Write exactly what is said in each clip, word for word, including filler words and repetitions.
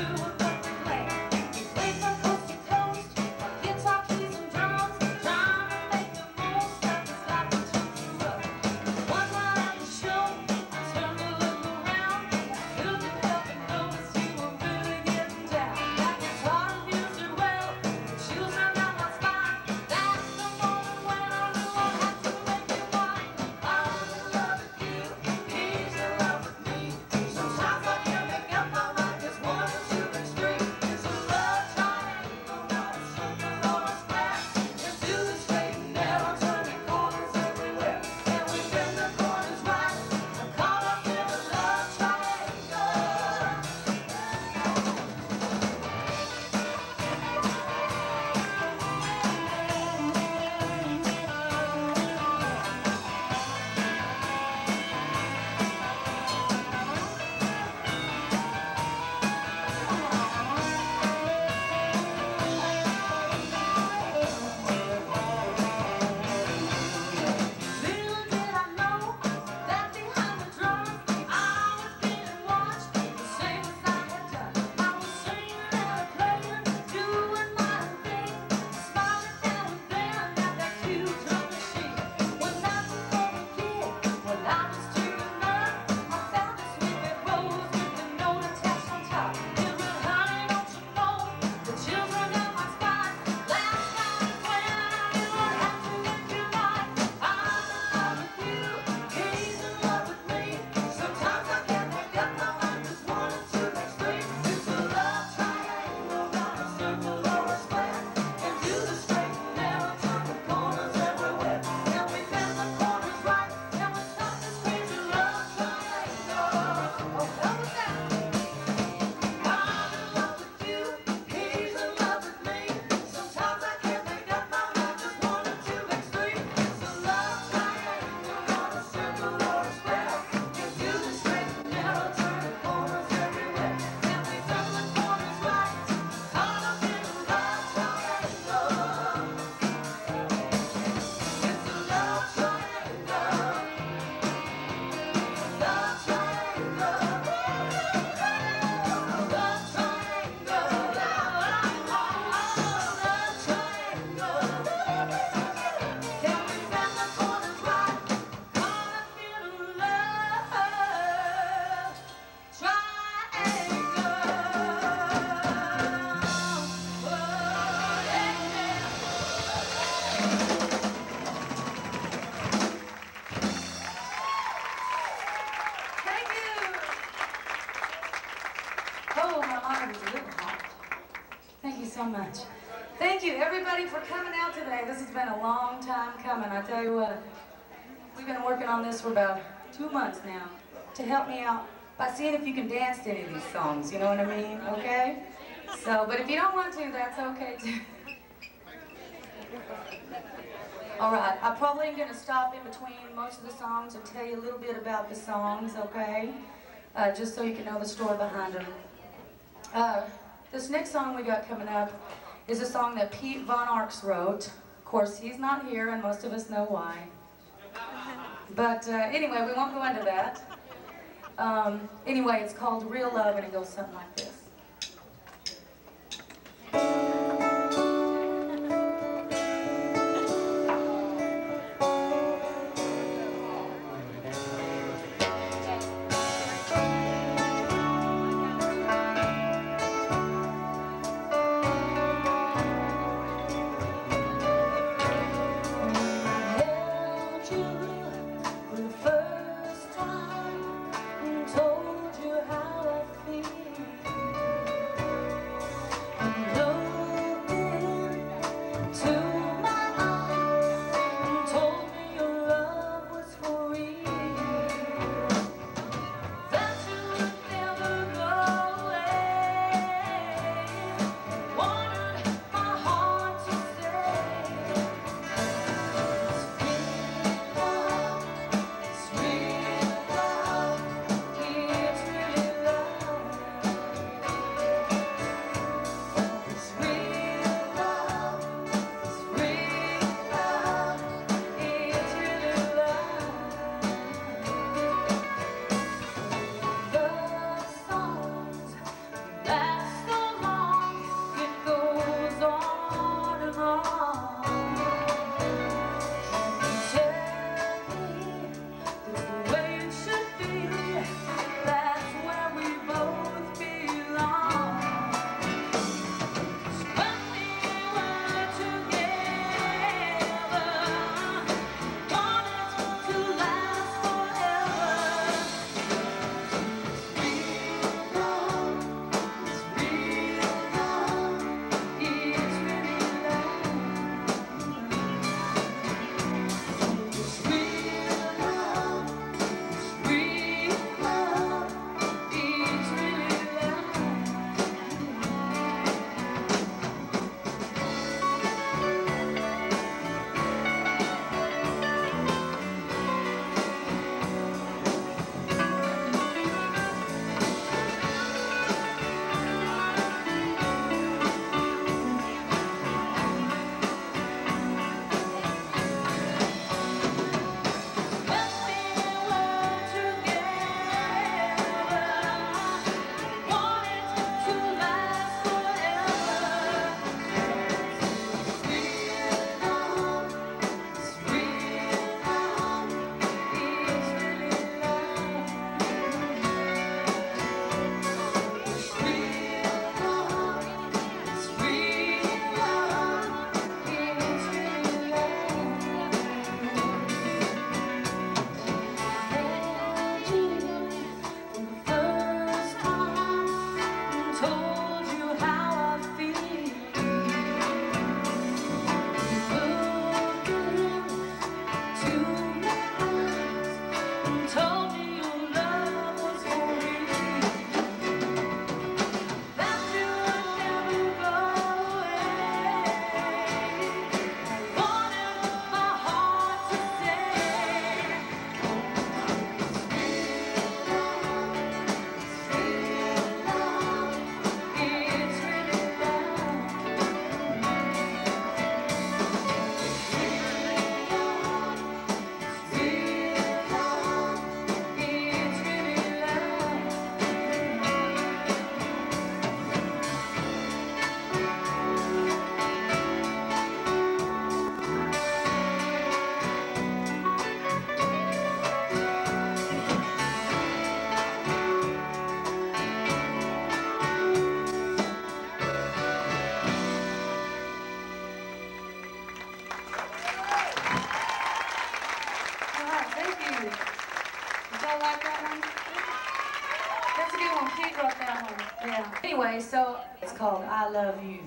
So much. Thank you, everybody, for coming out today. This has been a long time coming. I tell you what, we've been working on this for about two months now to help me out by seeing if you can dance to any of these songs, you know what I mean, okay? So, but if you don't want to, that's okay too. All right, I probably am going to stop in between most of the songs and tell you a little bit about the songs, okay? Uh, just so you can know the story behind them. Uh, This next song we got coming up is a song that Pete Von Arx wrote. Of course, he's not here, and most of us know why. But uh, anyway, we won't go into that. Um, anyway, it's called Real Love, and it goes something like this. Told you how I feel. So it's called I Love You.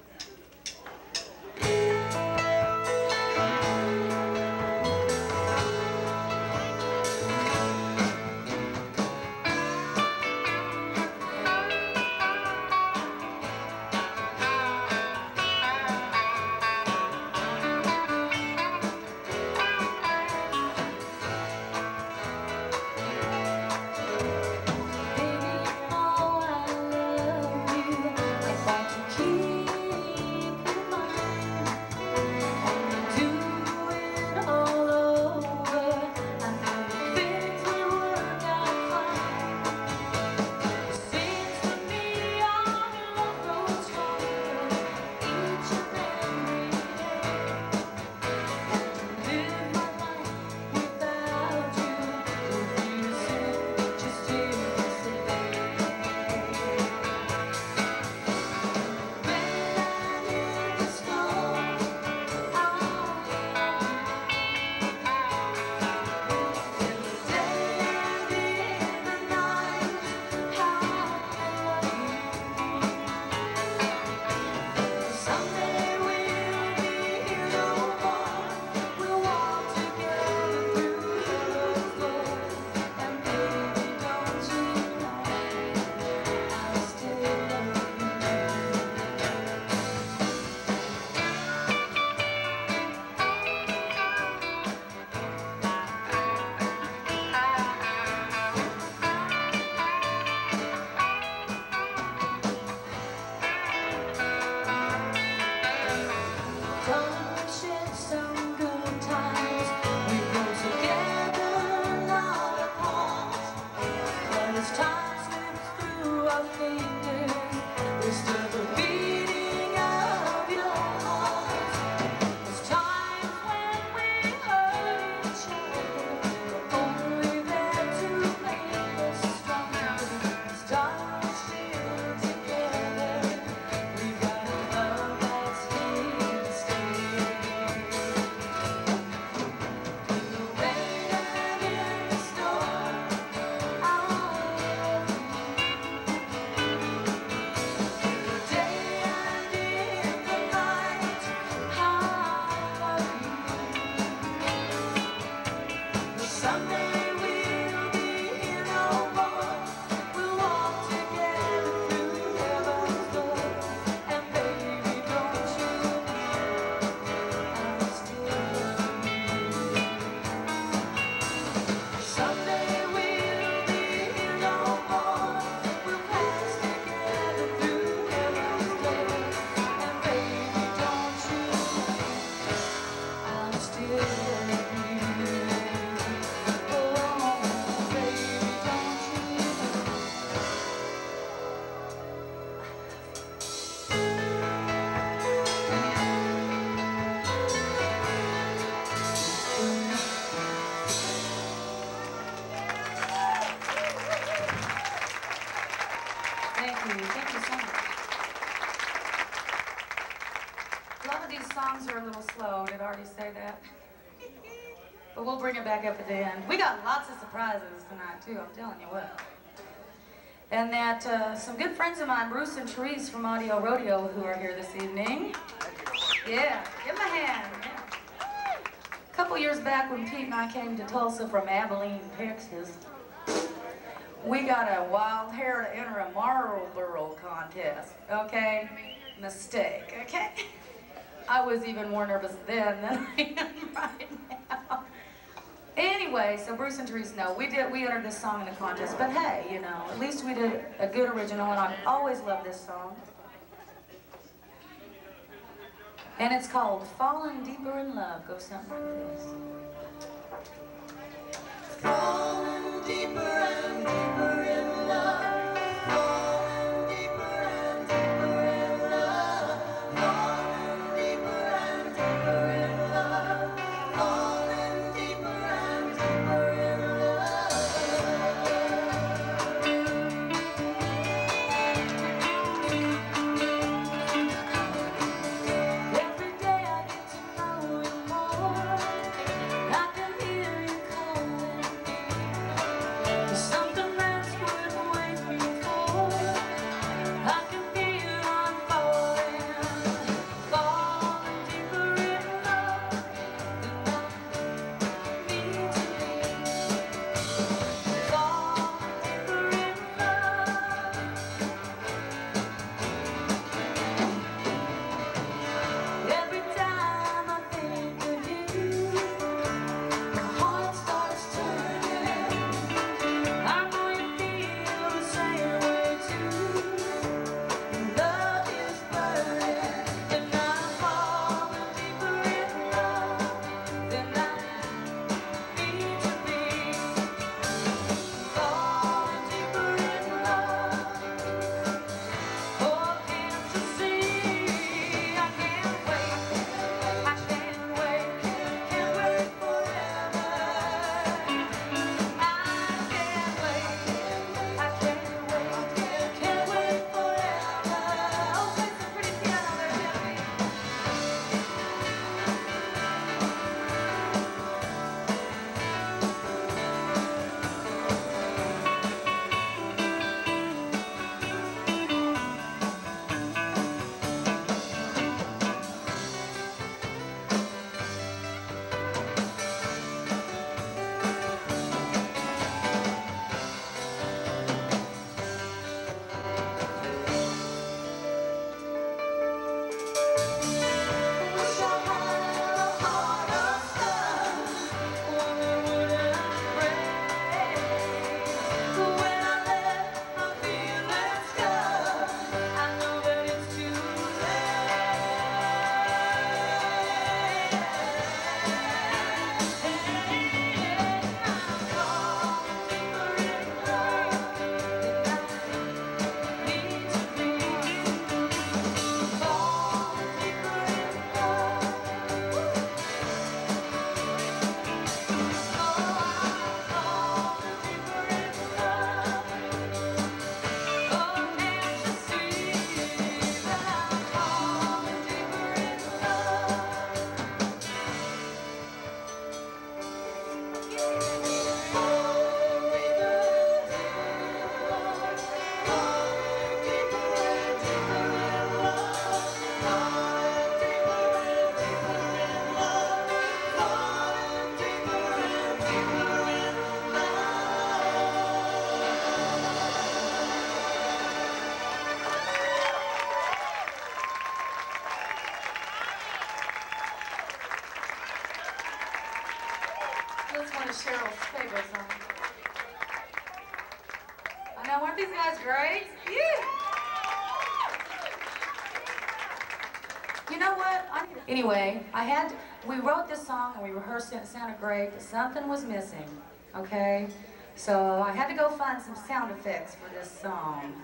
Thank you. Thank you so much. A lot of these songs are a little slow. Did I already say that? But we'll bring it back up at the end. We got lots of surprises tonight, too. I'm telling you what. And that uh, some good friends of mine, Bruce and Therese from Audio Rodeo, who are here this evening. Yeah, give them a hand. Yeah. A couple years back when Pete and I came to Tulsa from Abilene, Texas, we got a wild hair to enter a Marlboro contest, okay? Mistake, okay? I was even more nervous then than I am right now. Anyway, so Bruce and Therese know, we did, we entered this song in the contest, but hey, you know, at least we did a good original, and I always love this song. And it's called Falling Deeper in Love. Goes something like this. Falling deeper and deeper in love, falling deeper and deeper in love, falling deeper and deeper in love, falling deeper and deeper in love. Every day I get to know you more, I can hear you calling. Something that's worth of Cheryl's favorite songs. I know, weren't these guys great? Yeah. You know what? I, anyway, I had, we wrote this song and we rehearsed it, it sounded great, but something was missing, okay? So I had to go find some sound effects for this song.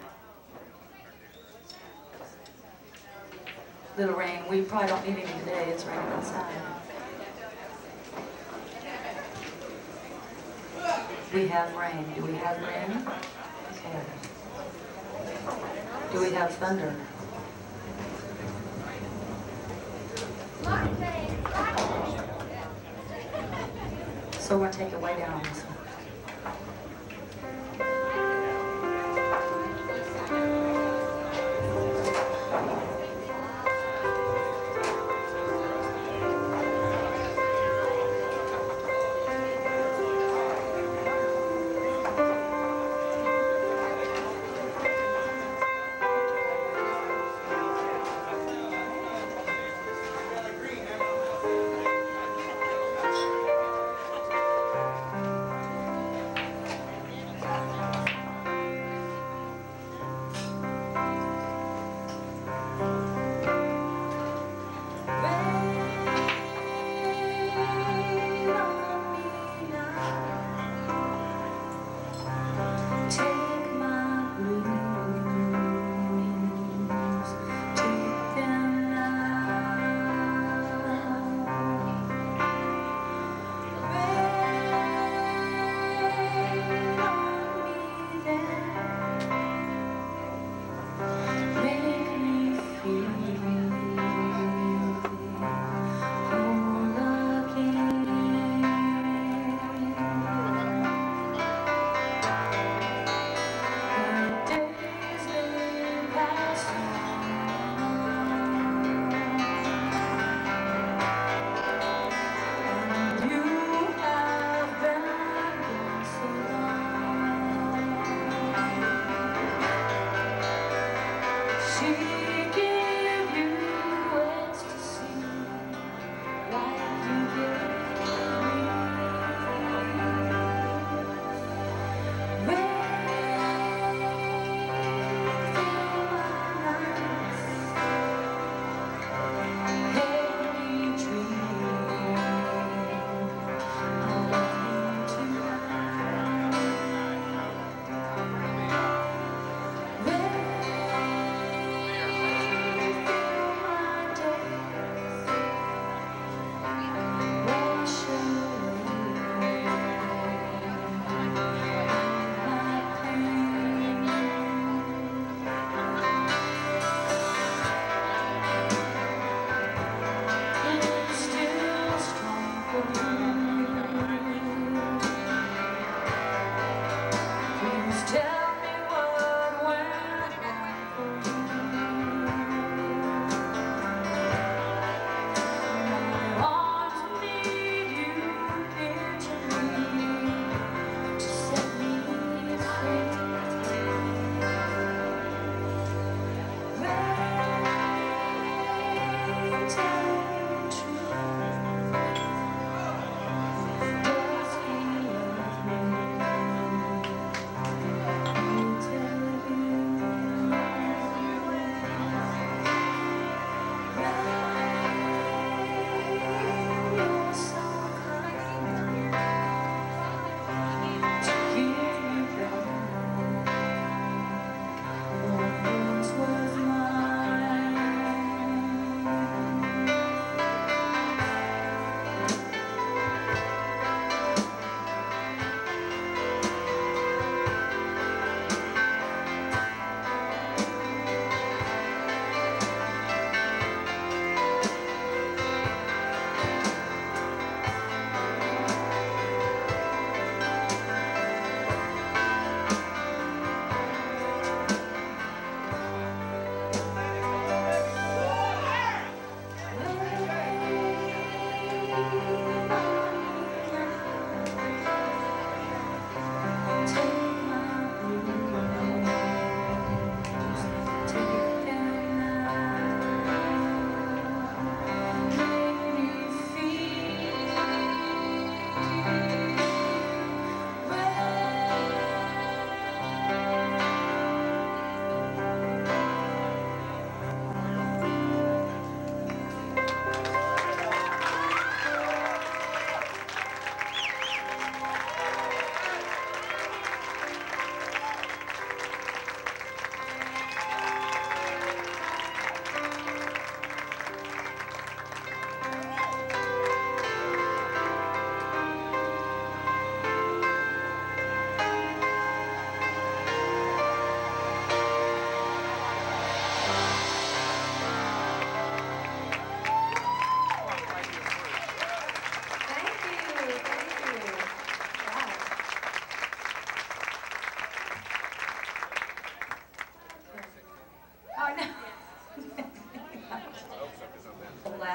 Little rain, we probably don't need any today, it's raining outside. We have rain. Do we have rain? Okay. Do we have thunder? So we're going to take it way down on this one.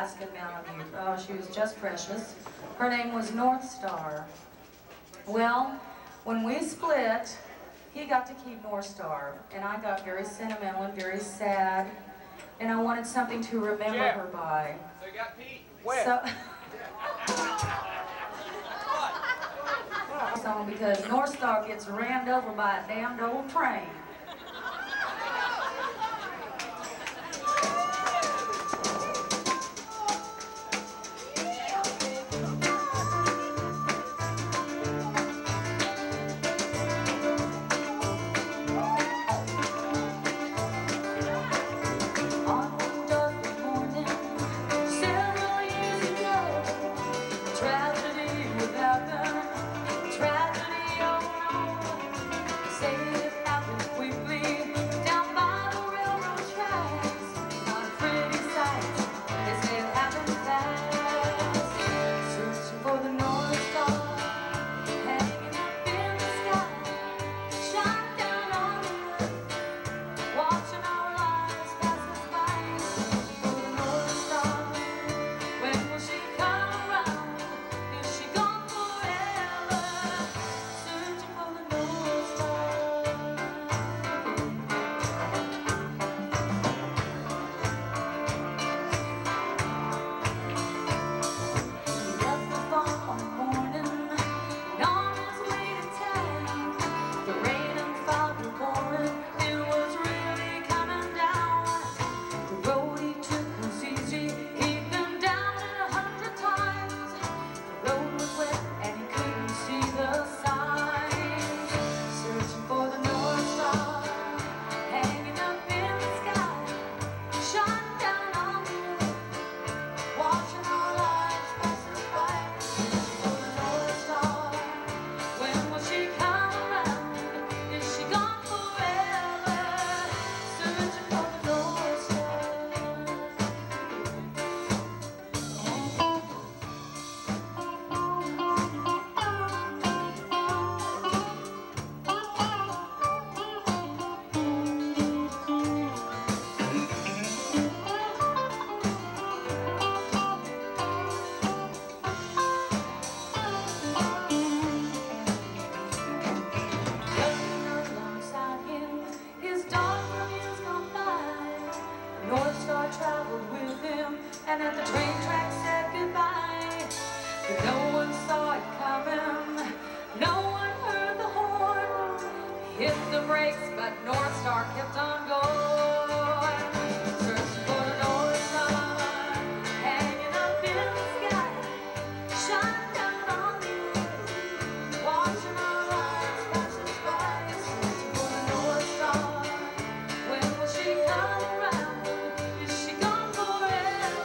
Alaskan Malamute. Oh, she was just precious. Her name was North Star. Well, when we split, he got to keep North Star, and I got very sentimental and very sad, and I wanted something to remember yeah. her by. So you got Pete? Where? So, song because North Star gets rammed over by a damned old train. And at the train track said goodbye, but no one saw it coming, no one heard the horn, hit the brakes, but North Star kept on going, searching for the North Star, hanging up in the sky, shining down on the earth, watching our lives pass us by, searching for the North Star, when will she come around, is she gone forever?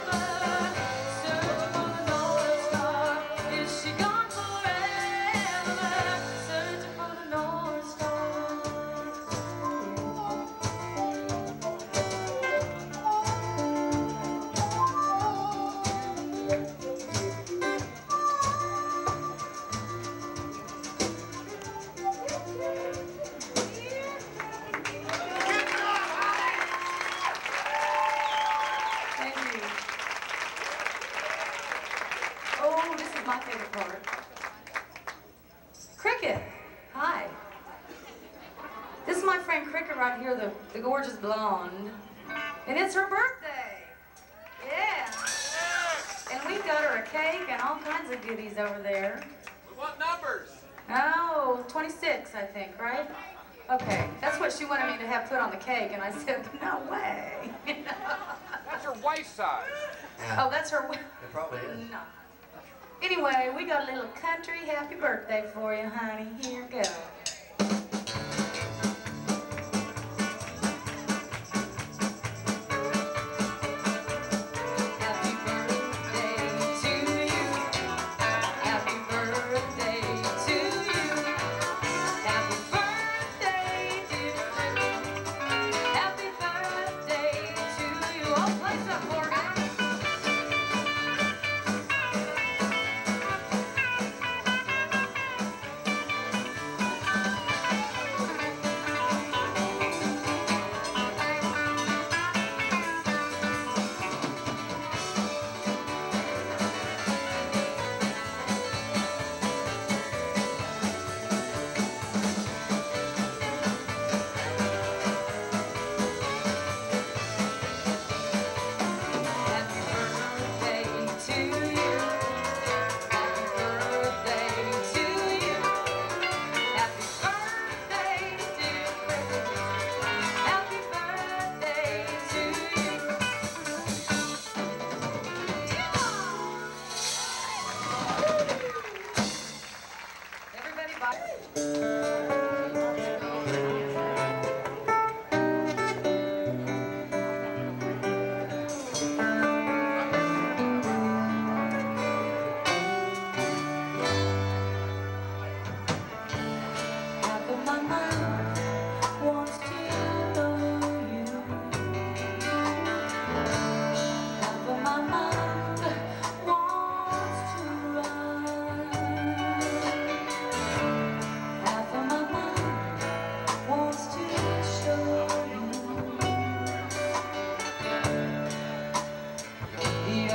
Oh, this is my favorite part. Cricket, hi. This is my friend Cricket right here, the, the gorgeous blonde. And it's her birthday. Yeah. And we've got her a cake and all kinds of goodies over there. We want numbers. Oh, twenty-six, I think, right? Okay, that's what she wanted me to have put on the cake, and I said, no way. That's her wife's size. Oh, that's her. It probably is. No. Anyway, we got a little country happy birthday for you, honey. Here you go. Happy birthday to you. Happy birthday to you. Happy birthday, dear Jimmy. Happy birthday to you. Oh, play some for me.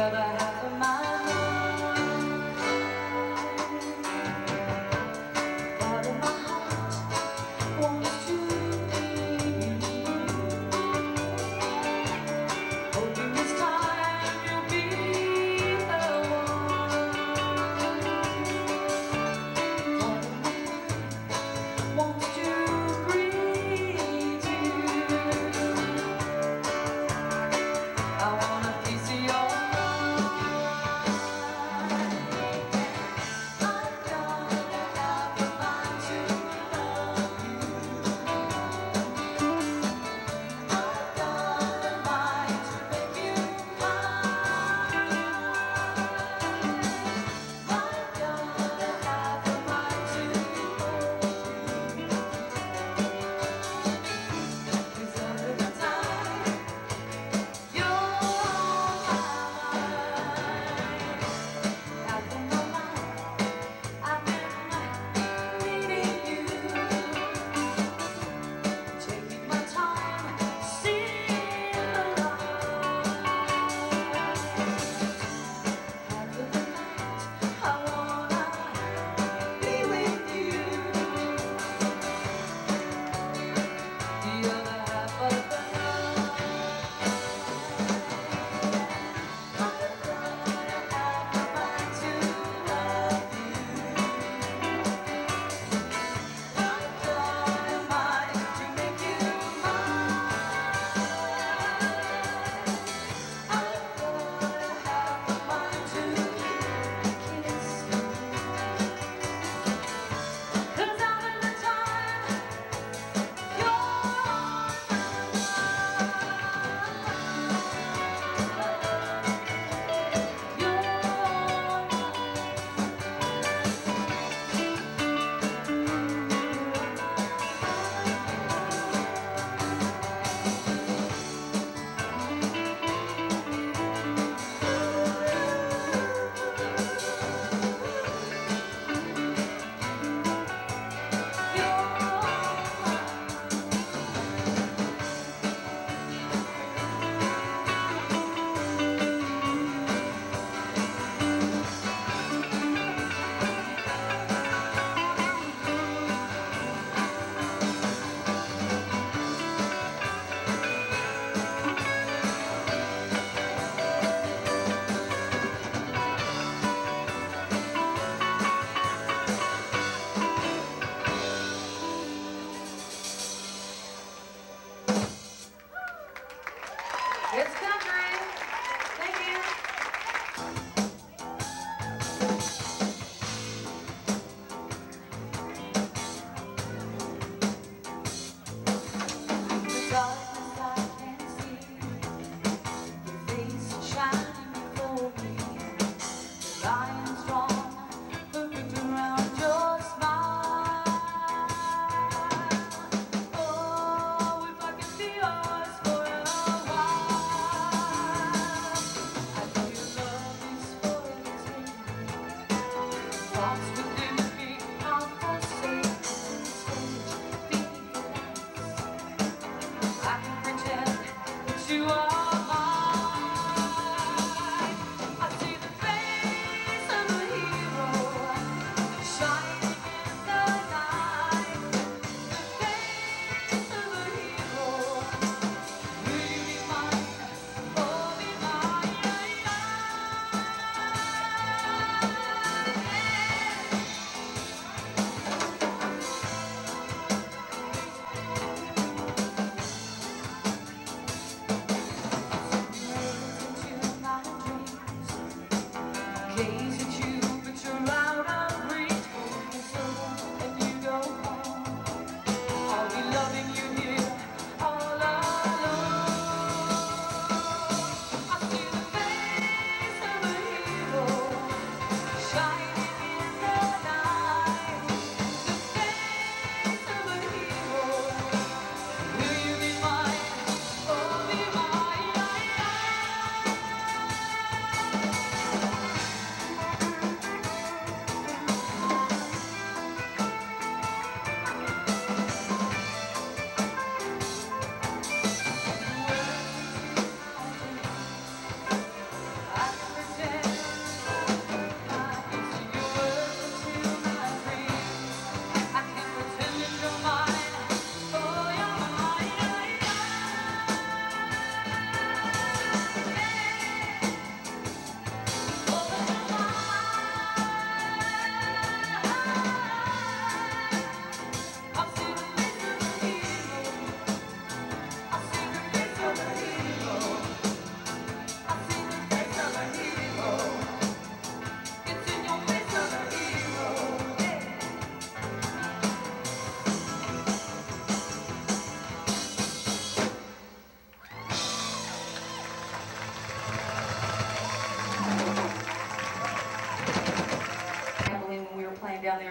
other half of my mind. Part of my heart wants to leave. Hoping this time you'll be the one. Part of my heart wants to breathe you. I want a piece of your mind.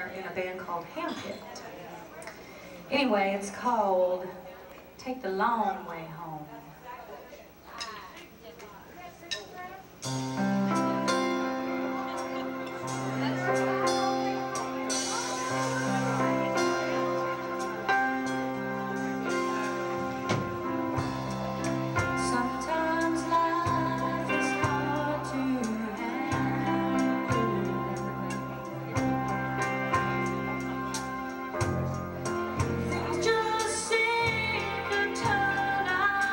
singer in a band called Handpicked. Anyway, it's called Take the Long Way Home. Just seem to turn out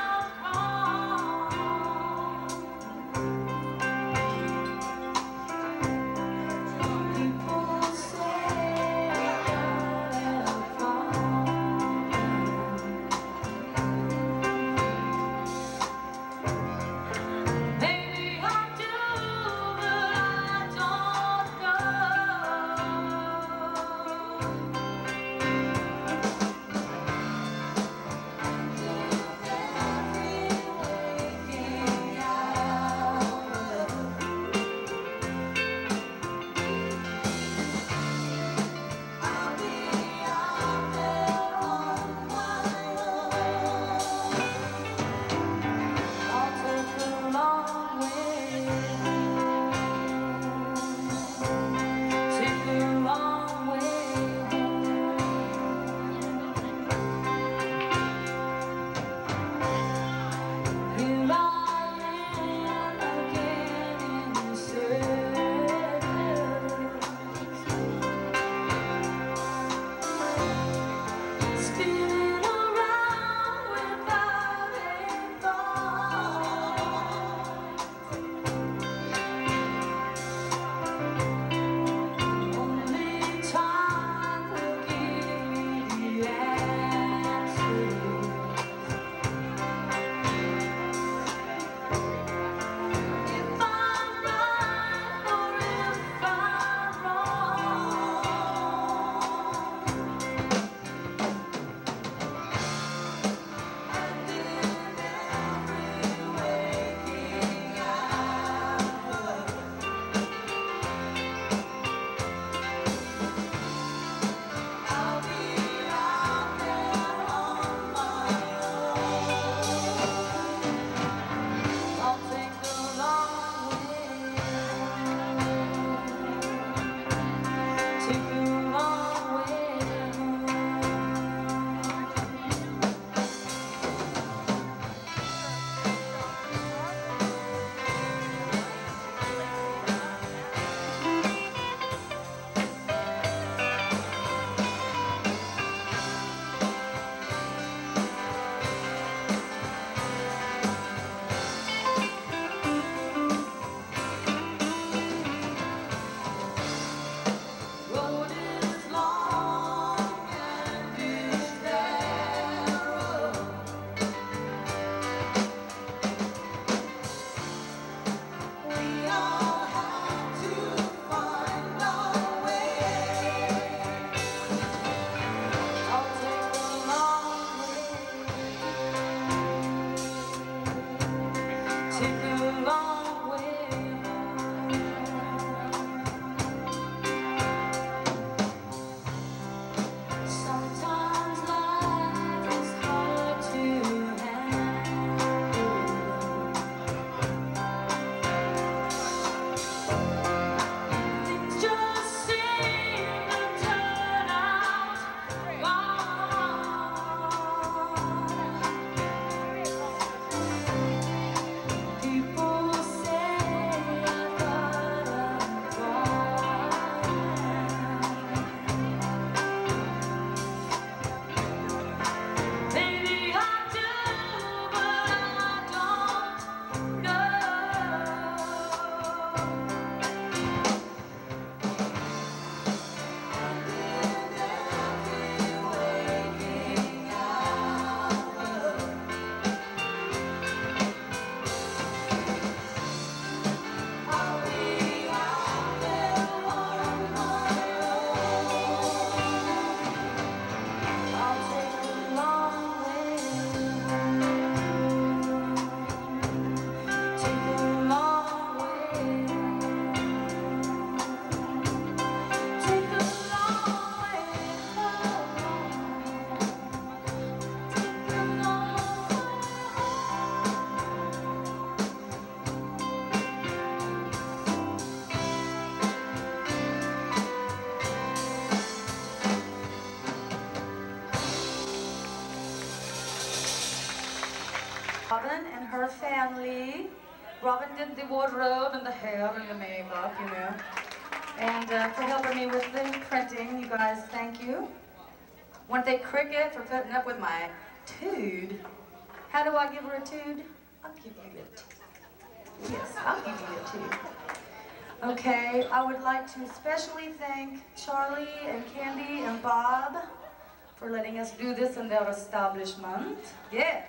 Robin did the wardrobe and the hair and the makeup, you know. And uh, for helping me with the printing, you guys, thank you. Want to thank Cricket for putting up with my tude. How do I give her a tude? I'll give you a tude. Yes, I'll give you a tude. Okay, I would like to especially thank Charlie and Candy and Bob for letting us do this in their establishment. Yeah.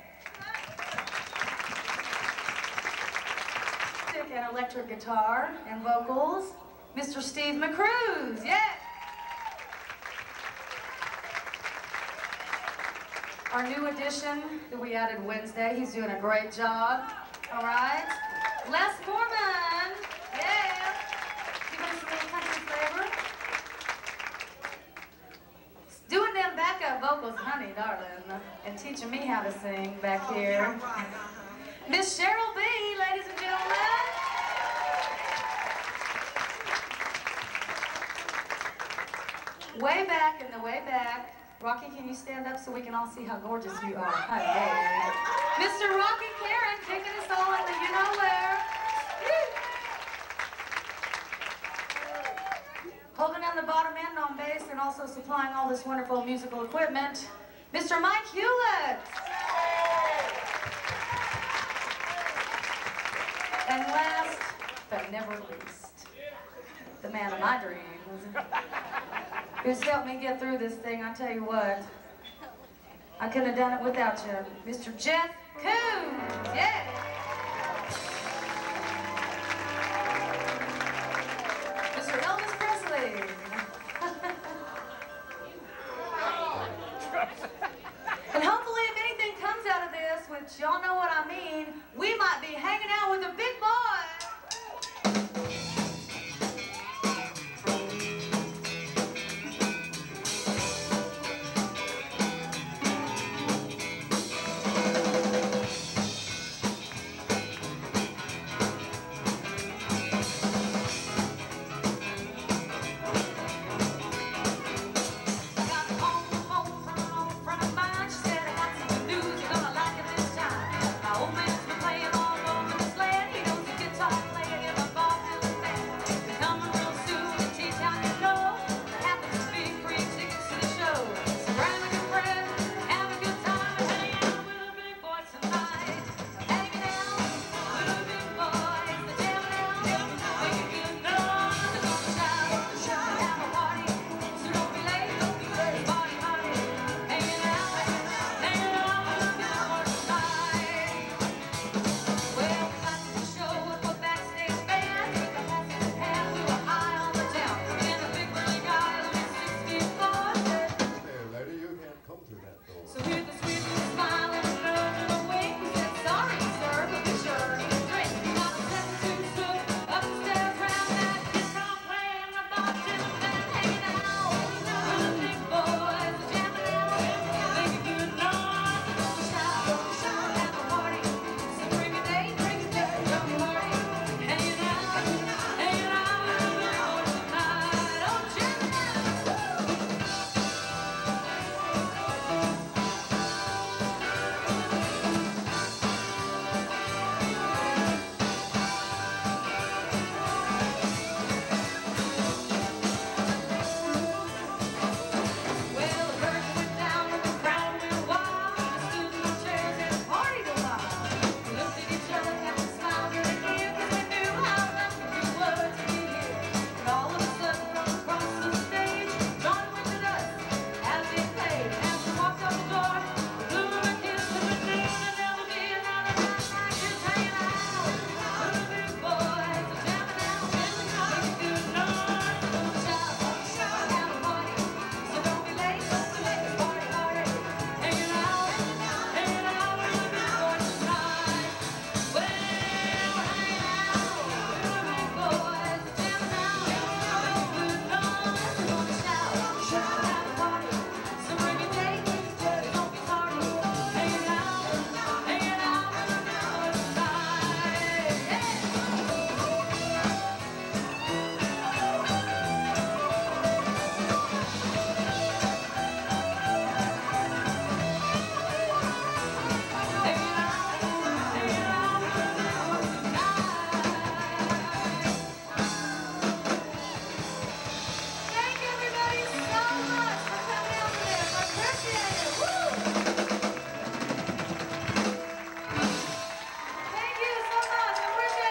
And electric guitar and vocals, Mister Steve McCruz. Yeah. Our new addition that we added Wednesday, he's doing a great job. All right. Les Mormon. Yeah. Give us a little country flavor. Doing them backup vocals, honey, darling, and teaching me how to sing back here. Miss Cheryl B, ladies and gentlemen. Way back in the way back. Rocky, can you stand up so we can all see how gorgeous you are? Honey. Mister Rocky Karen taking us all in the you-know-where. Holding down the bottom end on bass and also supplying all this wonderful musical equipment, Mister Mike Hewlett. And last, but never least, the man of my dreams, who's helped me get through this thing. I tell you what, I couldn't have done it without you, Mister Jeff Coons. Yeah. Mister Elvis Presley. And hopefully, if anything comes out of this, which y'all know what I mean, we might be hanging out with a big boy.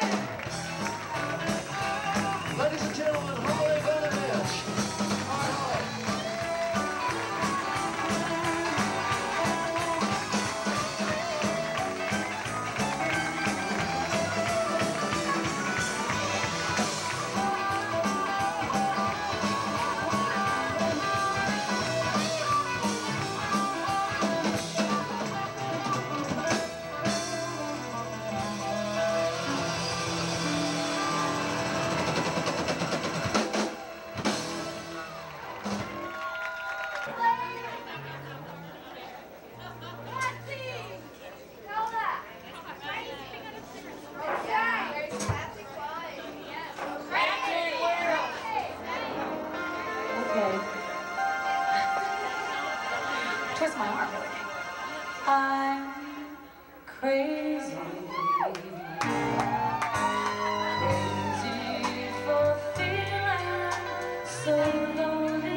Ladies and gentlemen, Holly Bennett. Twist my arm really. I'm crazy, crazy for feeling so lonely.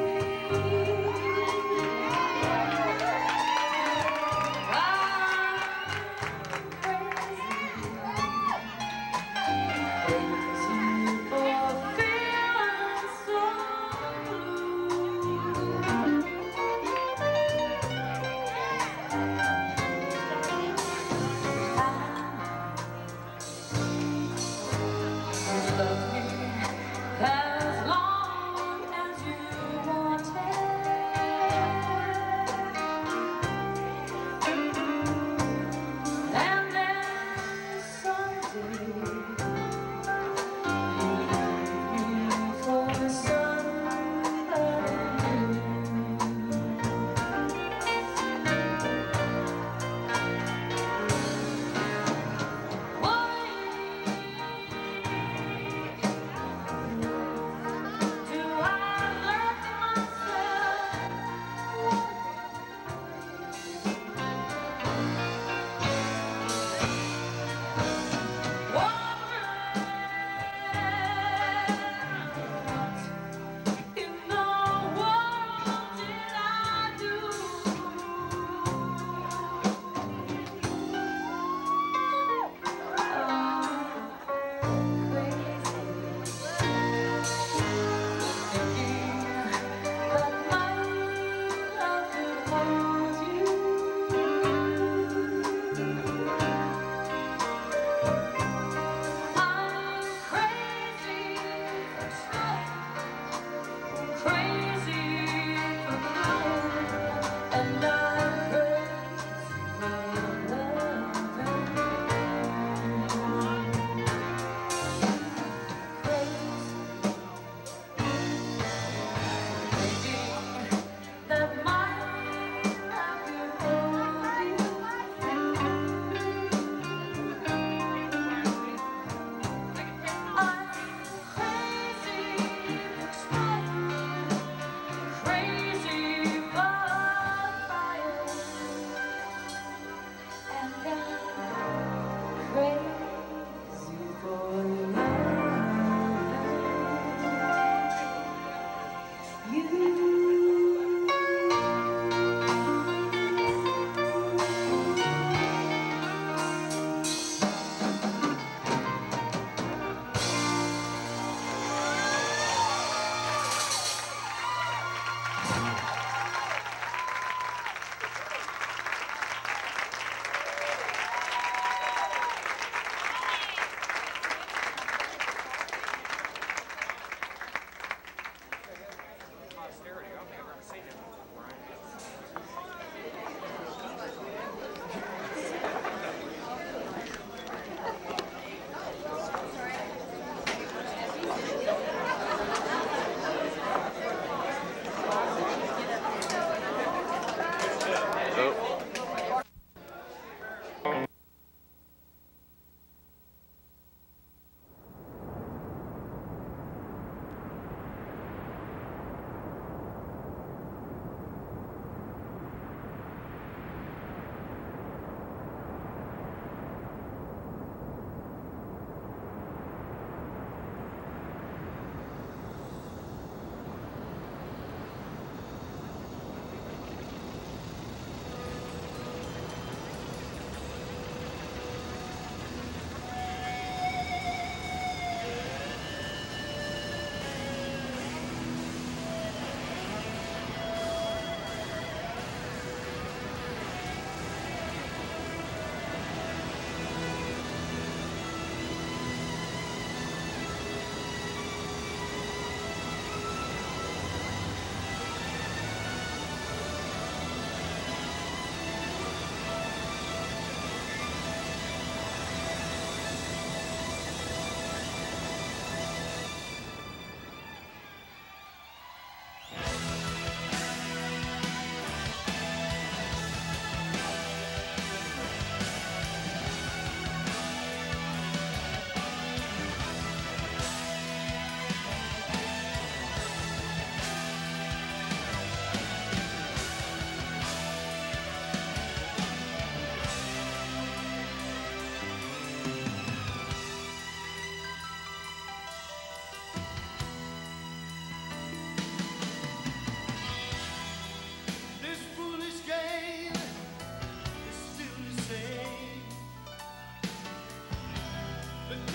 I'm crazy, crazy for feeling so blue. Love me as long as you want it, and then someday you leave me for somebody new. Whoa!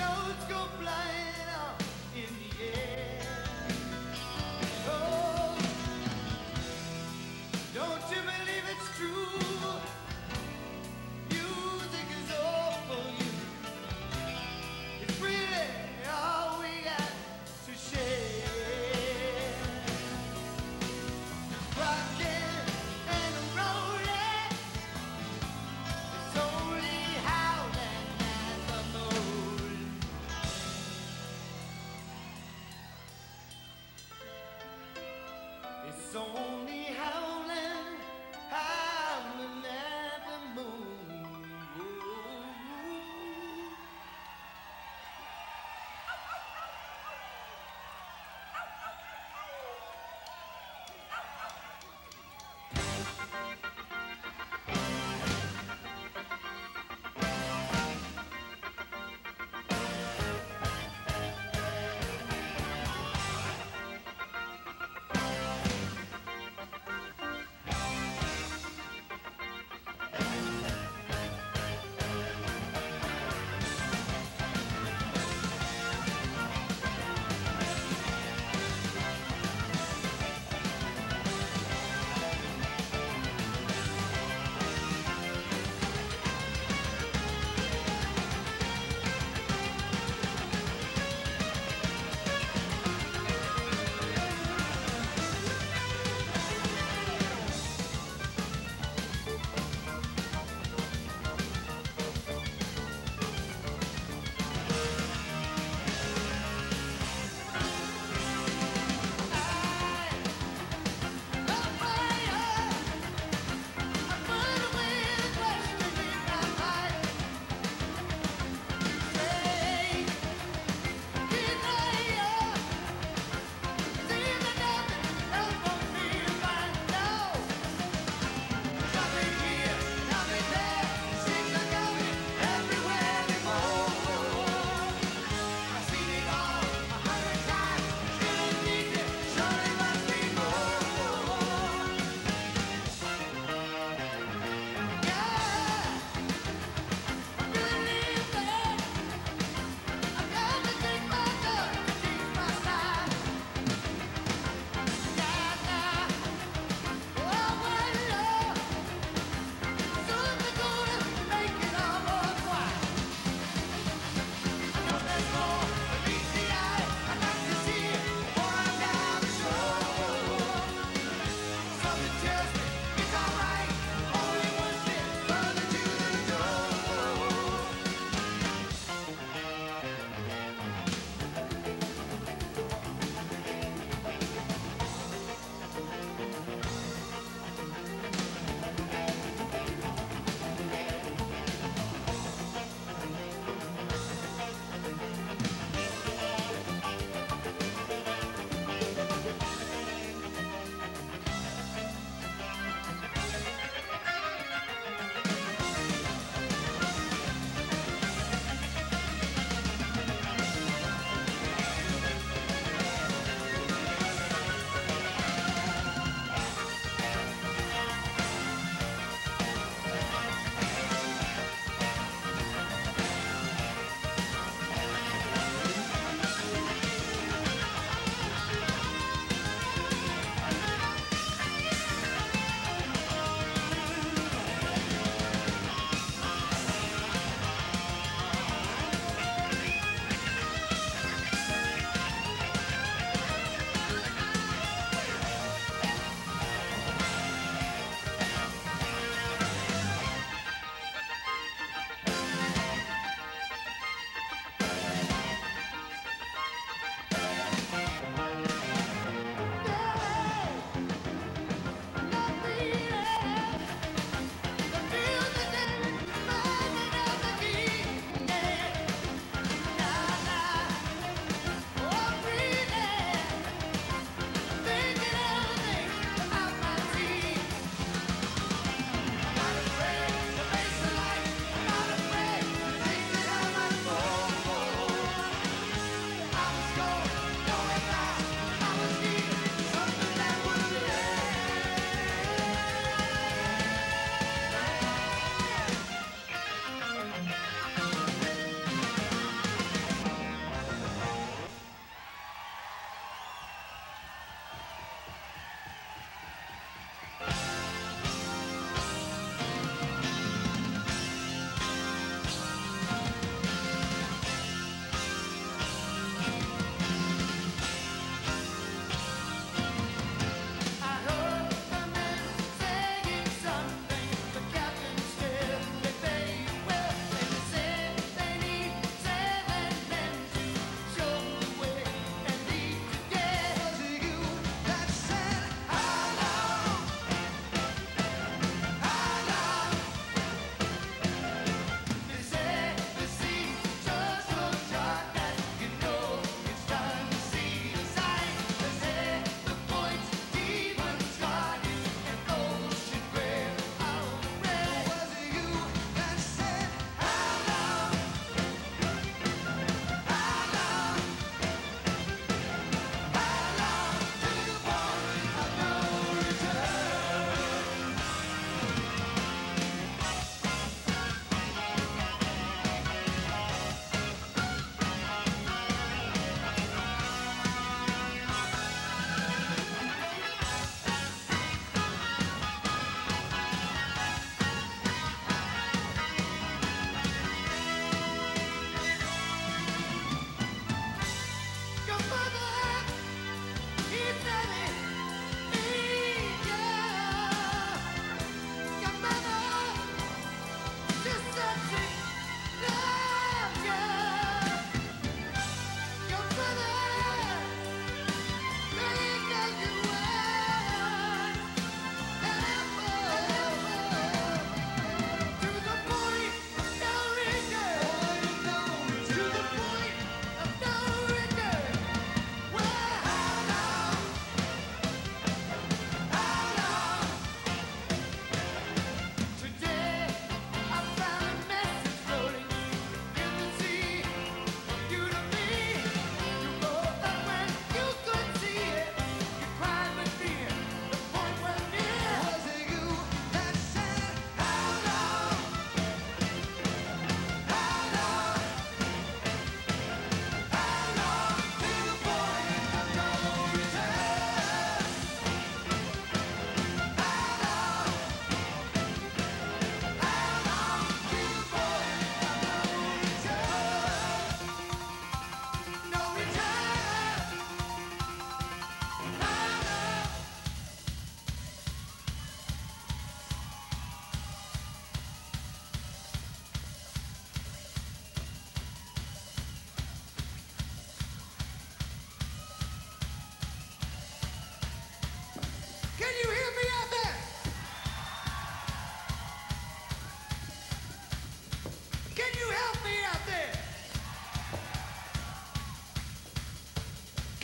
notes go flying up in the air. Oh, don't you believe it's true? Music is all for you. It's really all we got to share. Rockin' and rollin', it's only howlin' at the moon.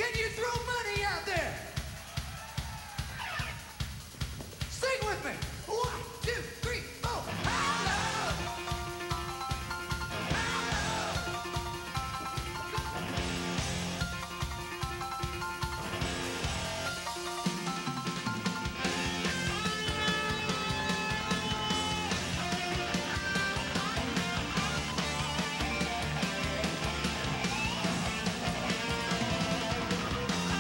Can you throw money out there? Sing with me. One, two, three, four. I love. I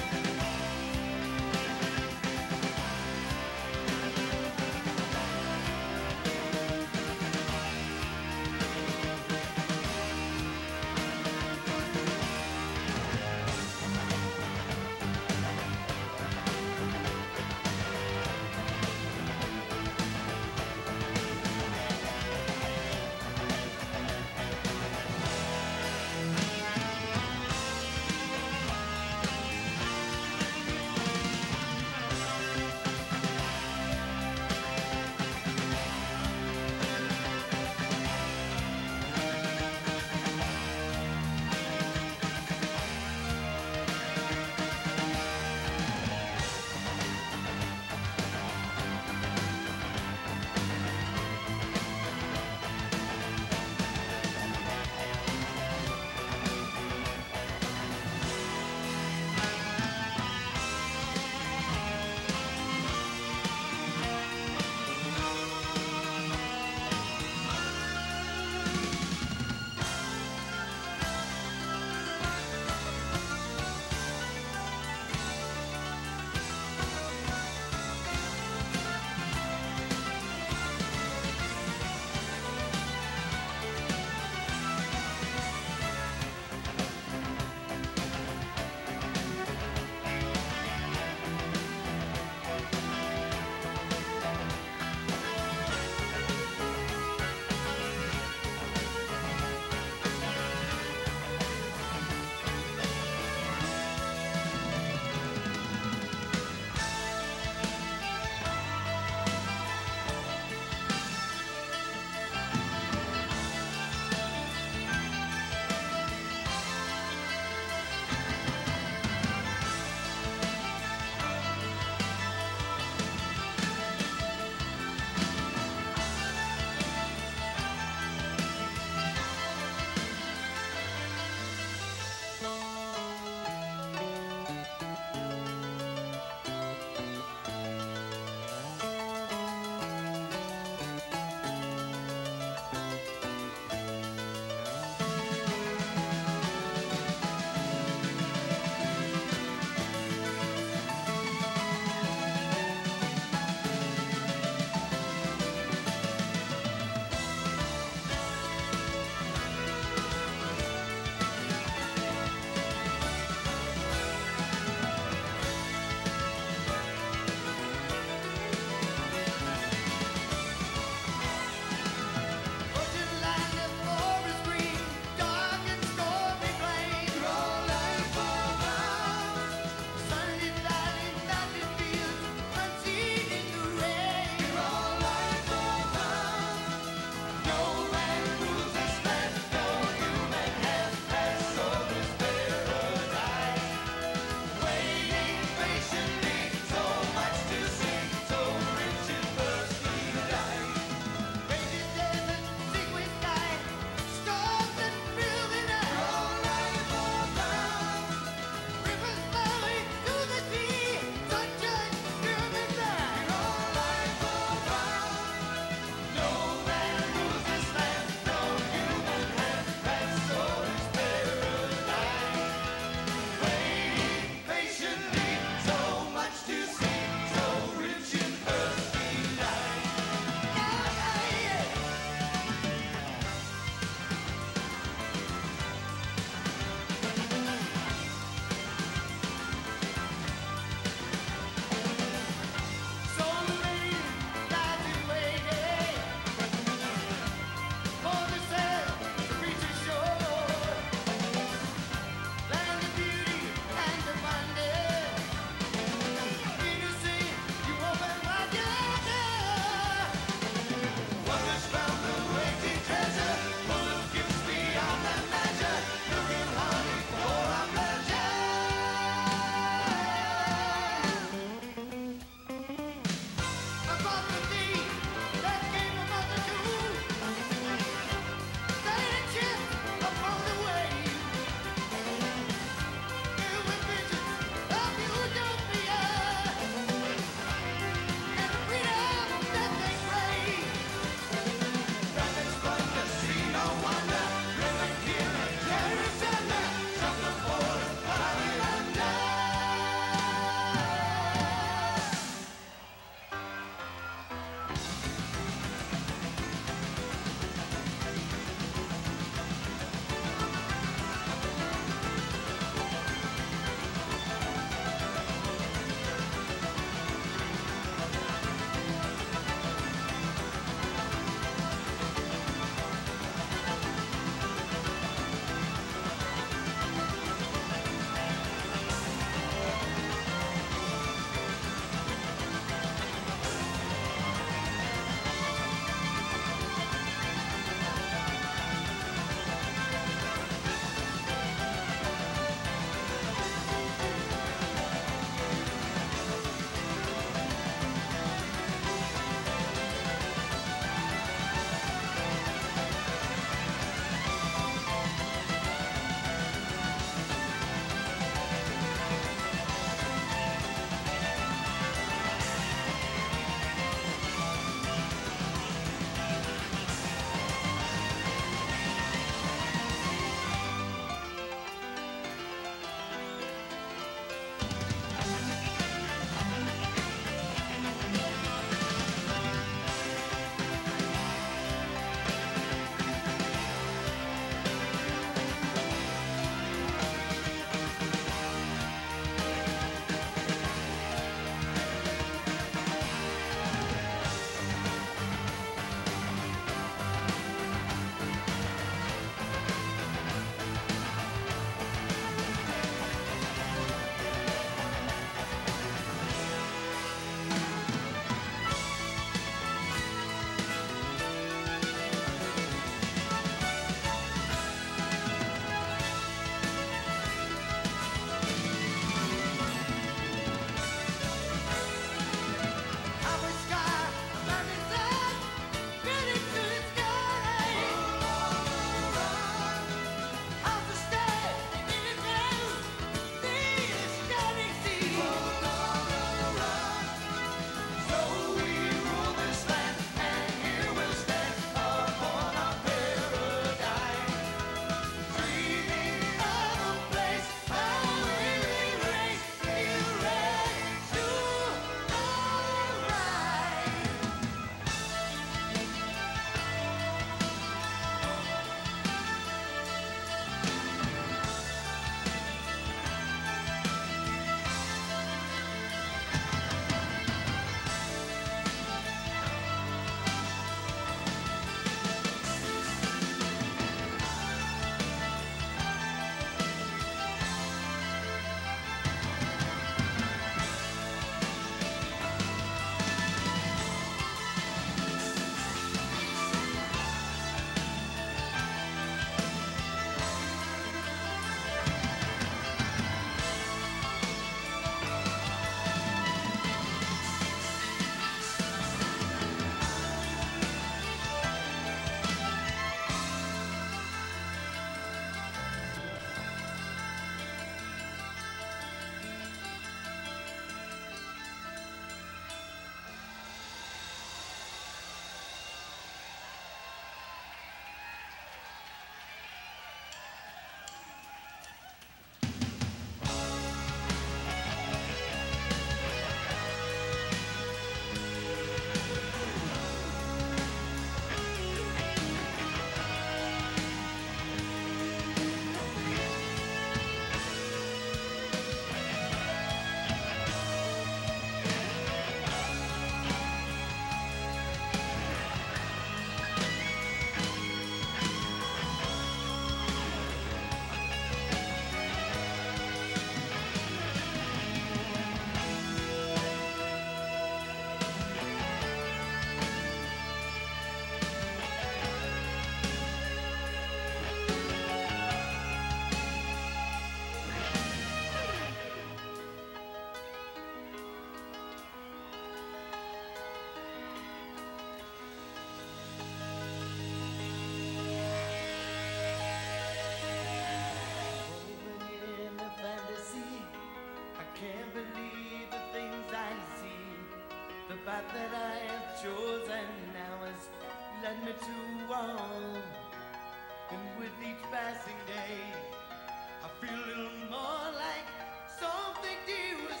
that I have chosen now has led me to one. And with each passing day, I feel a little more like something dear was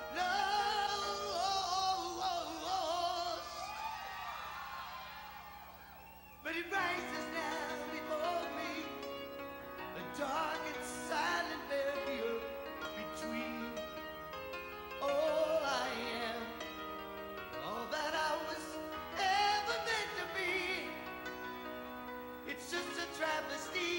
lost. But it rises now before me, a dark and silent barrier between all I am, all that I was ever meant to be. It's just a travesty,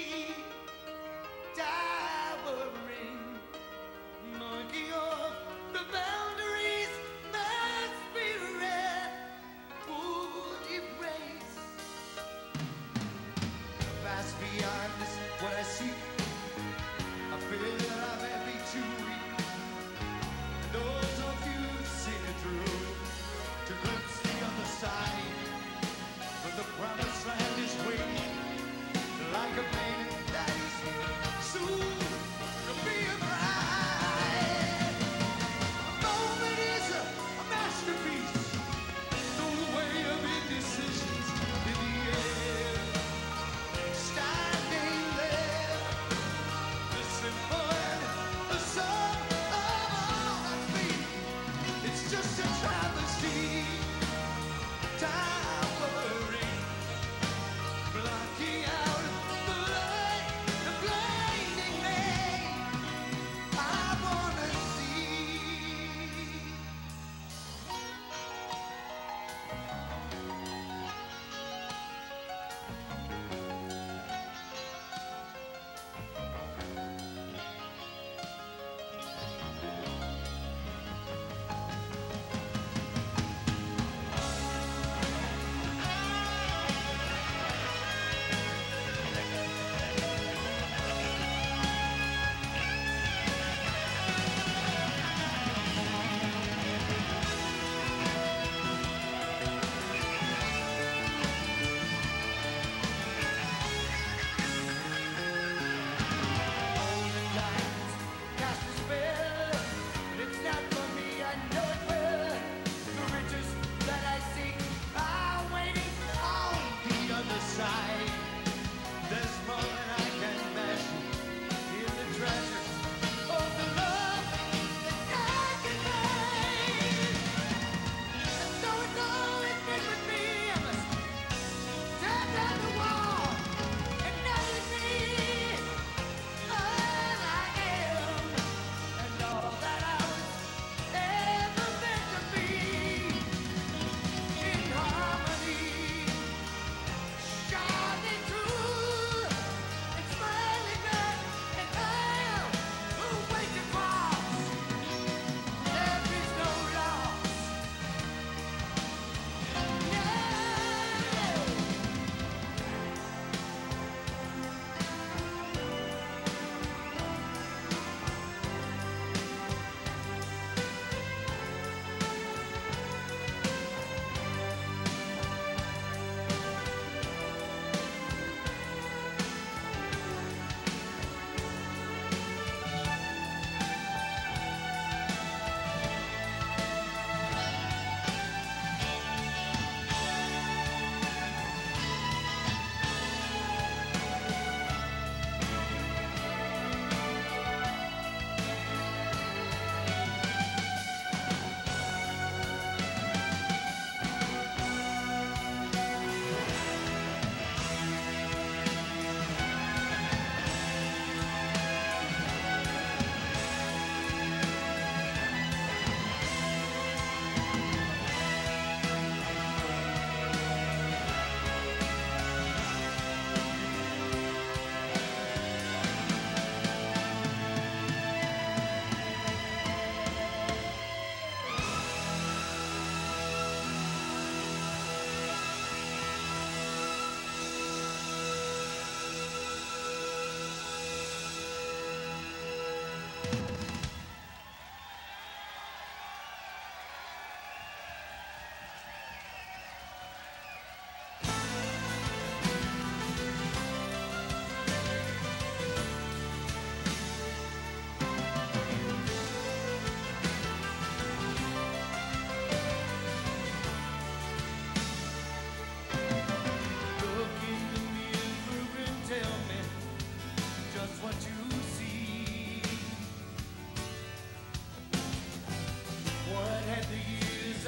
towering, marking off the boundaries my spirit would erase. Fast beyond is what I seek. I feel that I may be too weak. Those of you who've seen it through to glimpse the other side, when the promised land is waiting like a maiden that is soon to be a bride. A moment is a, a masterpiece, no way of indecisions in the air. Standing there, the simple and the sum of all that's been. It's just a travesty, towering, blocking out the light and blinding me. I wanna see.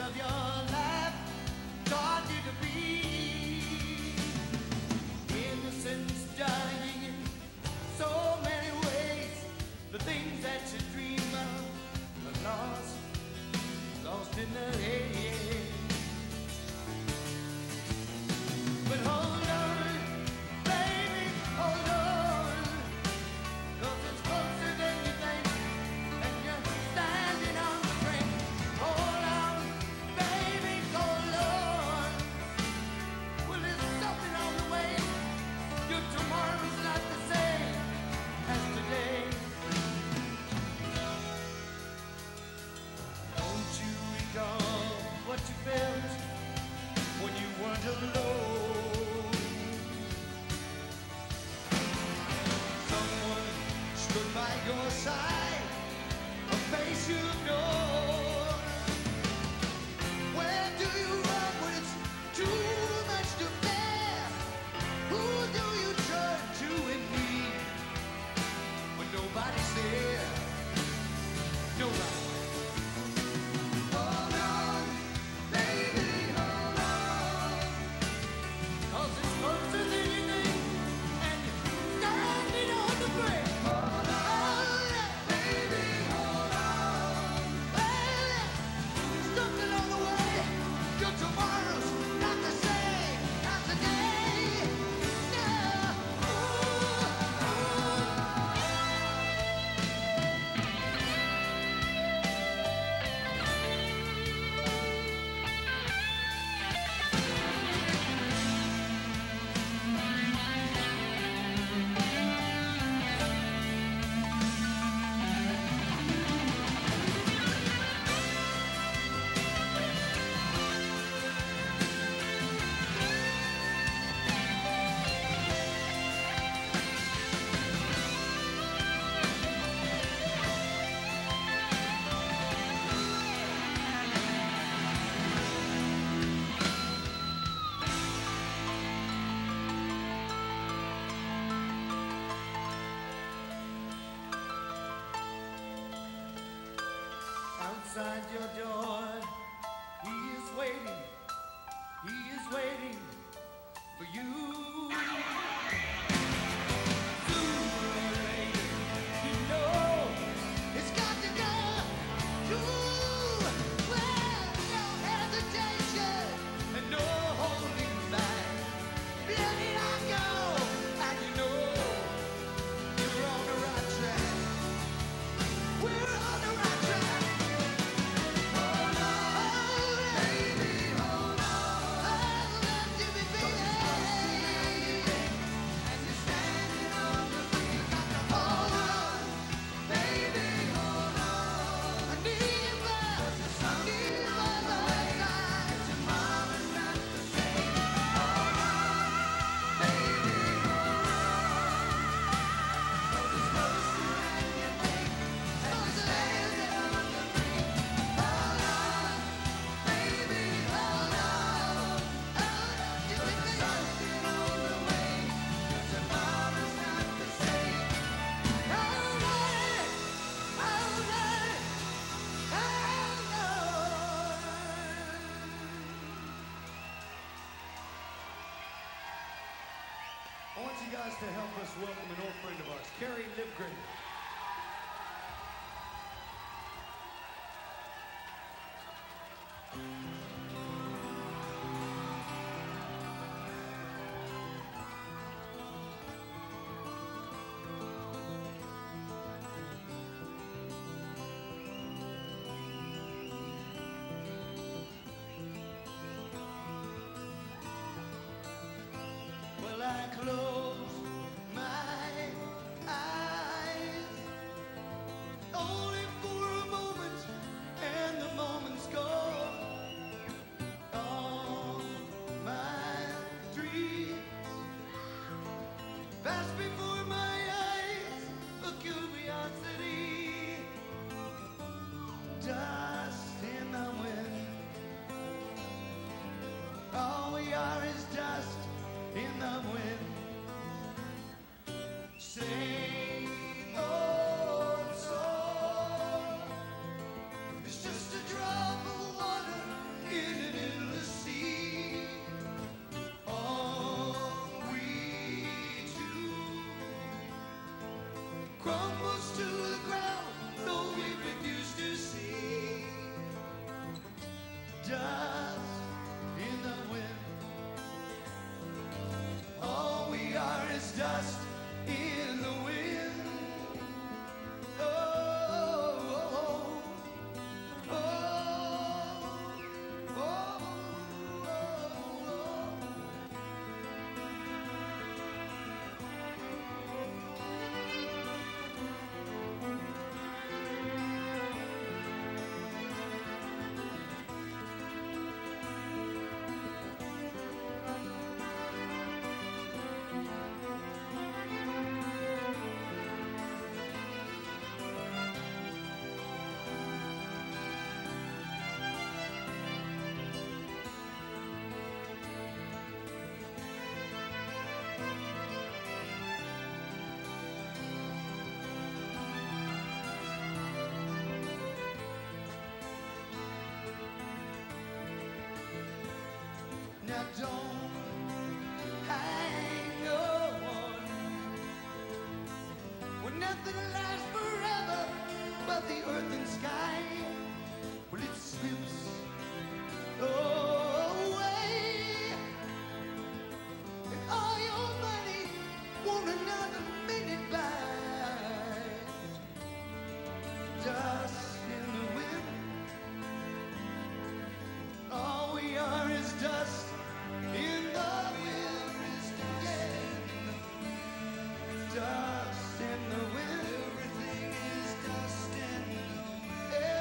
of your life taught you to be. Innocence dying in so many ways. The things that you dream of are lost, lost in the haze. But hold on, baby, hold on, 'cause it's closer than you think, and you're standing on the brink. Hold on, baby, hold on. Well, there's something on the way. Your tomorrow's not the same as today. Don't you recall what you felt when you weren't alone? Someone stood by your side, a face you know. Where do you run when it's too much to bear? Who do you turn to in need when nobody's there? Nobody. Hold on, baby, hold on, 'cause it's closer than you think, and you're standing on the brink. Hold on, baby, hold on, baby, something on the way. Your tomorrow's not the same as today. Yeah. Ooh, ooh. Outside your door, he is waiting, he is waiting for you. Sooner or later, you know it's got to go through. Well, no hesitation and no holding back. Let it all go, and you know you're on the right track. We're on the right track. Hold on, baby, hold on. Hold on to me, baby. And you're standing on the brink. Hold on, baby, hold on. I need you by, I need you by my side. Tomorrow's not the same. Hold on, baby, hold on. 'Cause it's closer than you think, and you're standing on the brink. Hold on, baby, hold on. Hold on to me, baby. Something on the way. Your tomorrow's not the same. Hold on, hold on, hold on. I want you guys to help us welcome an old friend of ours, Carrie Livgren. Well, I close my eyes only for a moment, and the moment's gone. earth and sky, well, it slips away. And all your money won't another minute buy. Dust in the wind. All we are is dust in the wind. Yeah. Dust in the wind. Everything is dust in the wind.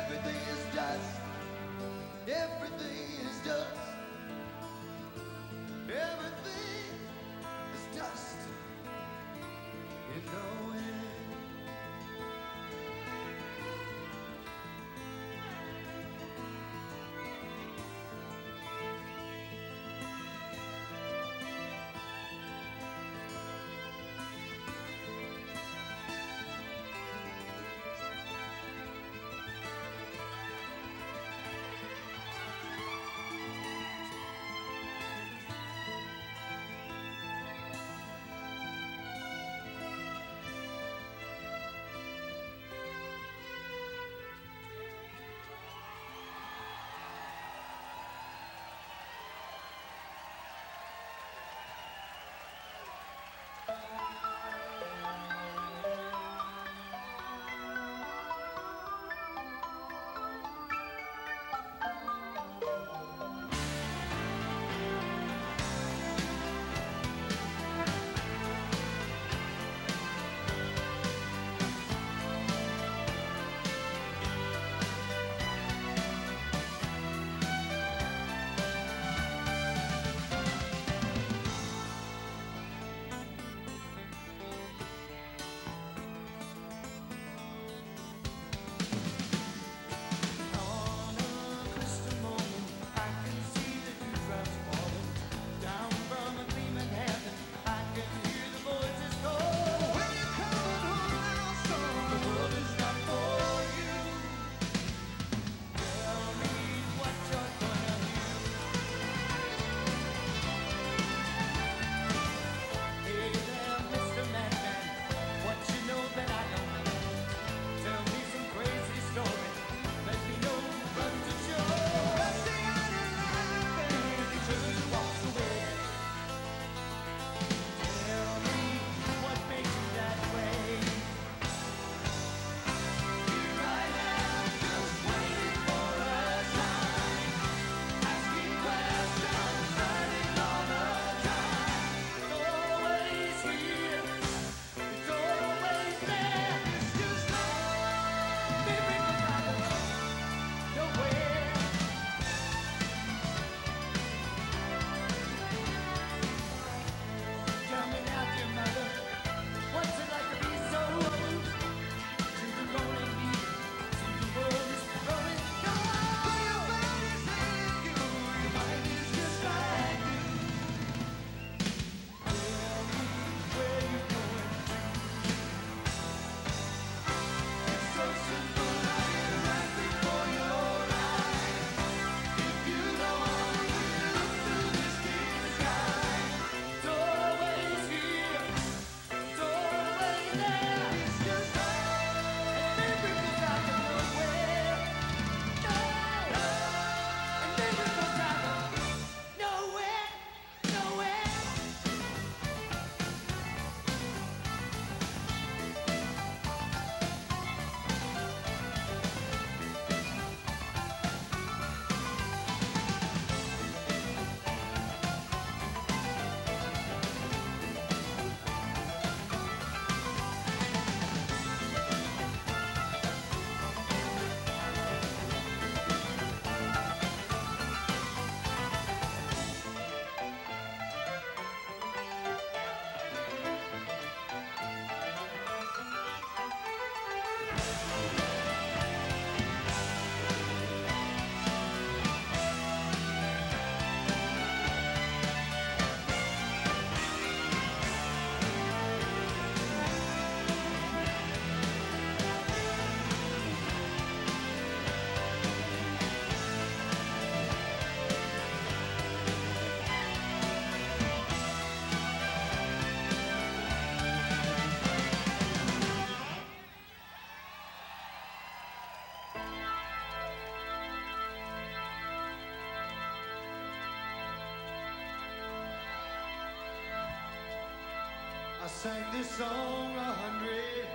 sang this song a hundred,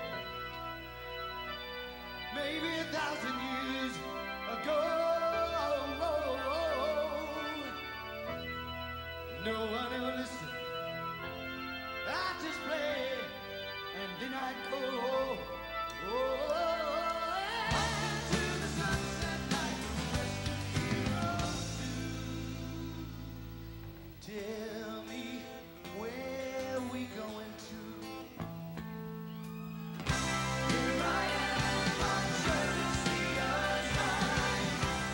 maybe a thousand years ago. No one ever listened. I just play and then I'd go. Oh, to the sunset like the Western heroes do. Tell me where we going to. Here I am, I'm sure to see us high.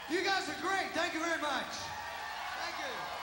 You guys are great. Thank you very much. Thank you.